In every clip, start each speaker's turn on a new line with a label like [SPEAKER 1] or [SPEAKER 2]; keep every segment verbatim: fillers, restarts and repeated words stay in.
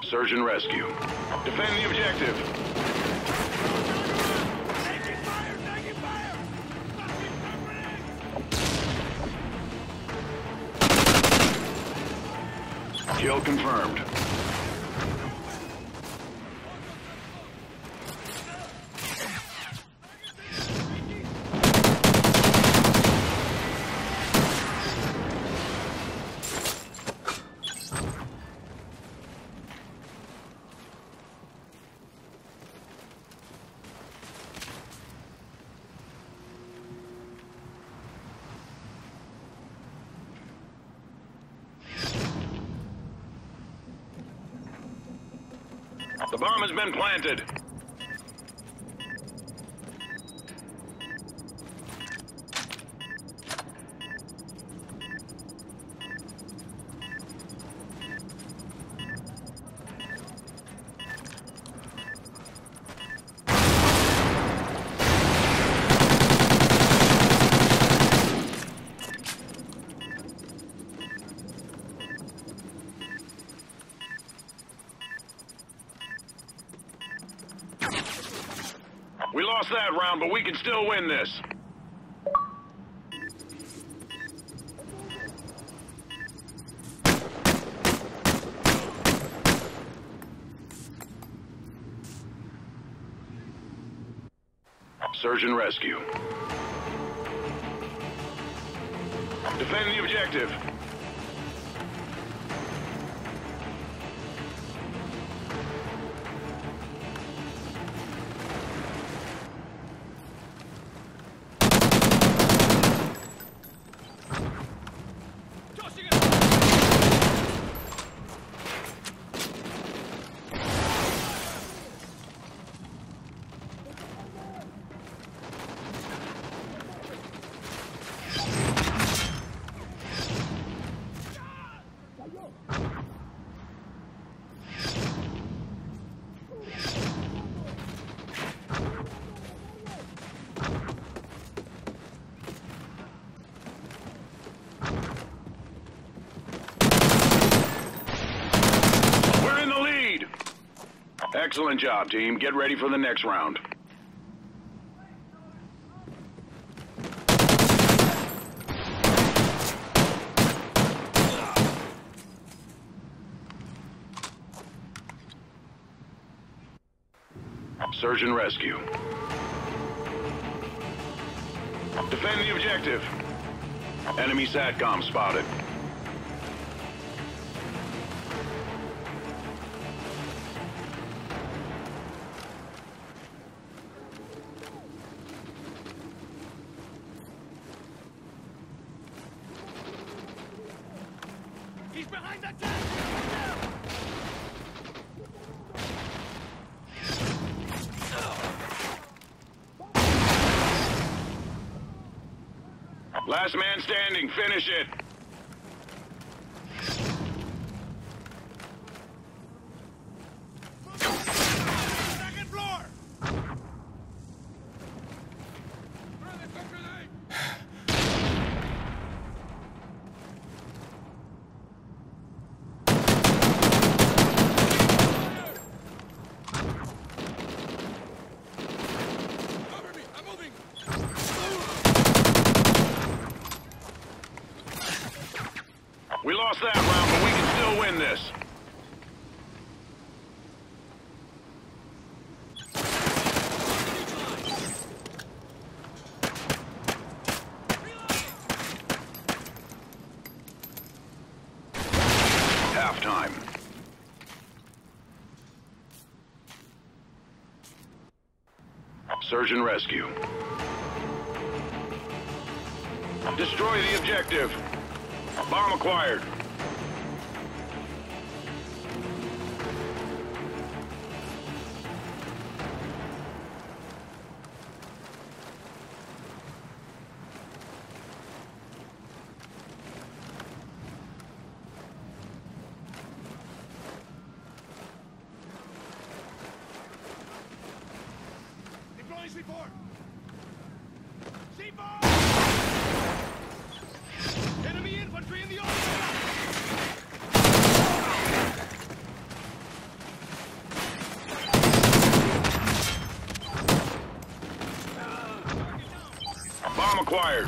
[SPEAKER 1] Search and rescue. Defend the objective.
[SPEAKER 2] Taking fire! Taking fire!
[SPEAKER 1] Kill confirmed. The bomb has been planted. We lost that round, but we can still win this. Search and rescue. Defend the objective. Excellent job, team. Get ready for the next round. Search and rescue. Defend the objective. Enemy SATCOM spotted.
[SPEAKER 2] He's behind that tank!
[SPEAKER 1] Last man standing. Finish it.
[SPEAKER 2] Second floor!
[SPEAKER 1] We lost that round, but we can still win this. Halftime. Search and rescue. Destroy the objective. Bomb acquired.
[SPEAKER 2] Deploying C four! C four! Enemy infantry in the open!
[SPEAKER 1] Bomb acquired.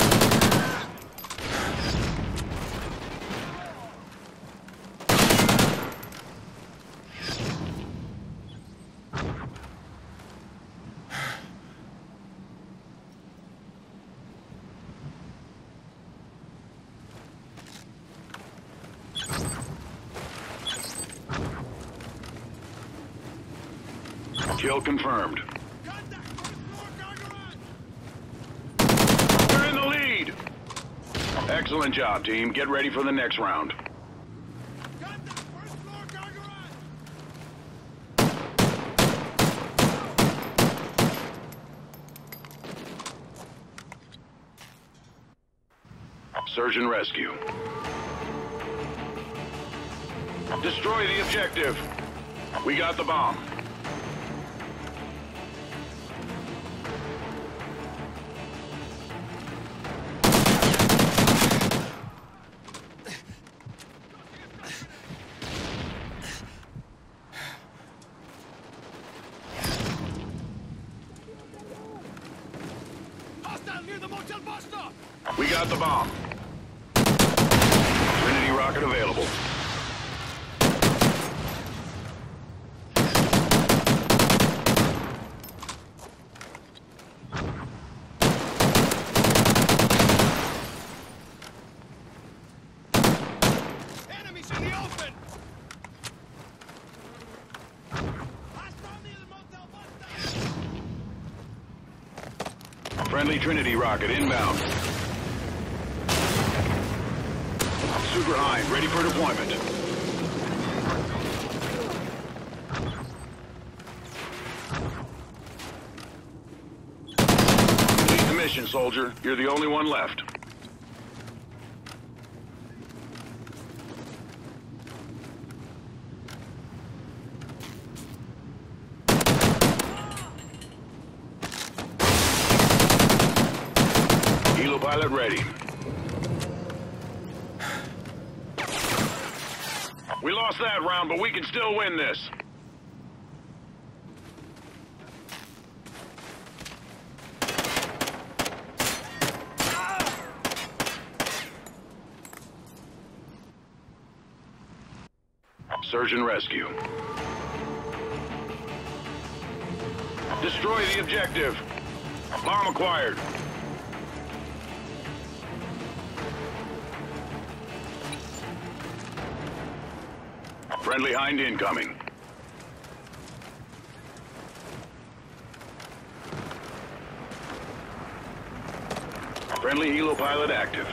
[SPEAKER 1] Kill confirmed.
[SPEAKER 2] Contact! First floor, car garage!
[SPEAKER 1] We're in the lead! Excellent job, team. Get ready for the next round.
[SPEAKER 2] Contact! First floor, car garage!
[SPEAKER 1] Search and rescue. Destroy the objective. We got the bomb.
[SPEAKER 2] Hostile near the motel bus stop!
[SPEAKER 1] We got the bomb. Trinity rocket available.
[SPEAKER 2] Enemies in the open! Hostile near the motel bus stop!
[SPEAKER 1] Friendly Trinity rocket inbound. Super Hind ready for deployment. Complete the mission, soldier. You're the only one left. Helo-pilot ready. We lost that round, but we can still win this. Search and rescue. Destroy the objective. Bomb acquired. Friendly Hind incoming. Friendly helo-pilot active.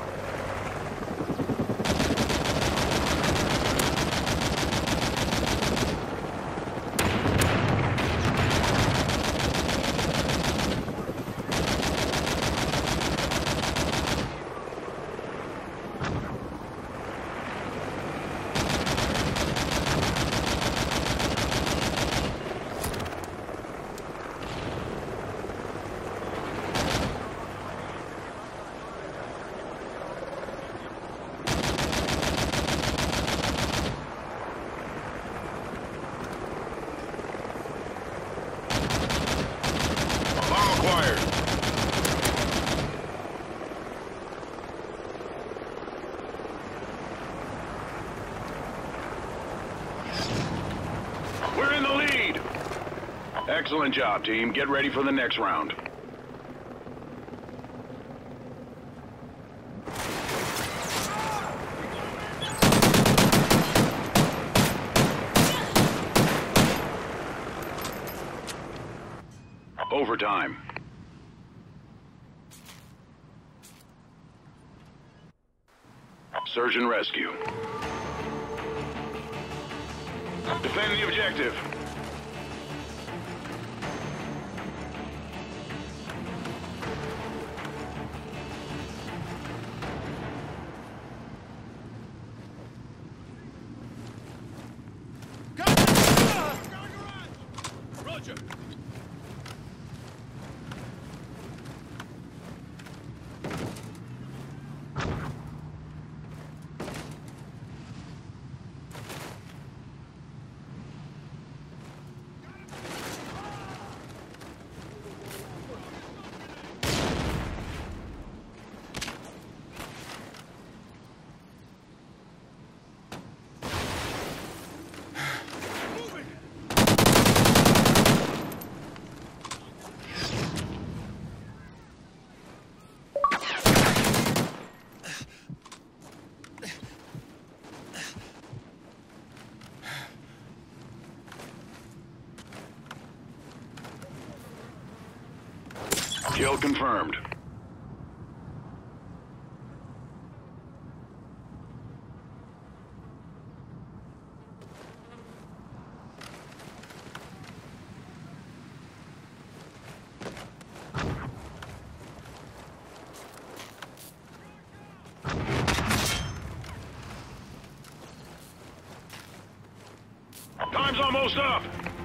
[SPEAKER 1] We're in the lead! Excellent job, team. Get ready for the next round. Overtime. Search and rescue. Defend the objective.
[SPEAKER 2] Roger.
[SPEAKER 1] Kill confirmed. Time's almost up.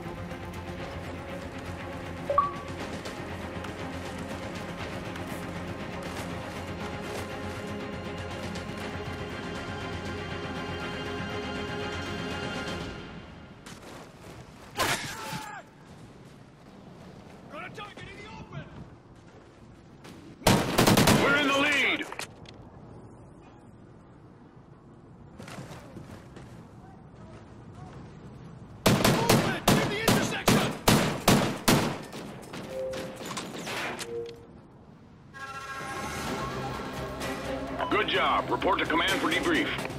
[SPEAKER 2] Got a target in the open!
[SPEAKER 1] We're in the lead.
[SPEAKER 2] Movement! In the intersection!
[SPEAKER 1] Good job. Report to command for debrief.